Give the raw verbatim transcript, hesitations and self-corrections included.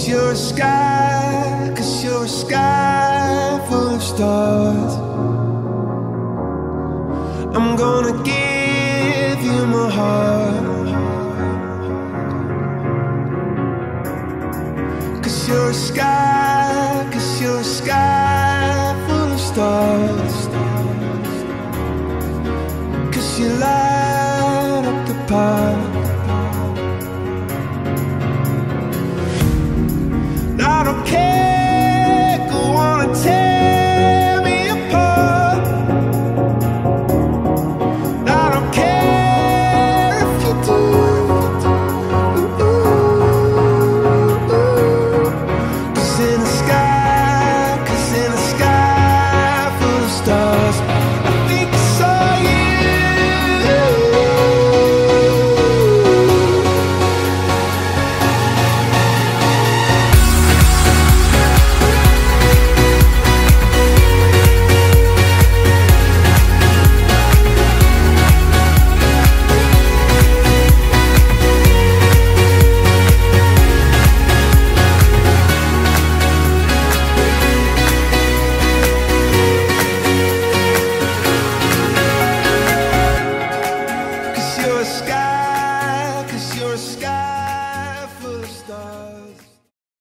you're a sky, cause you're a sky full of stars. I'm gonna give you my heart, cause you're a sky, cause you're a sky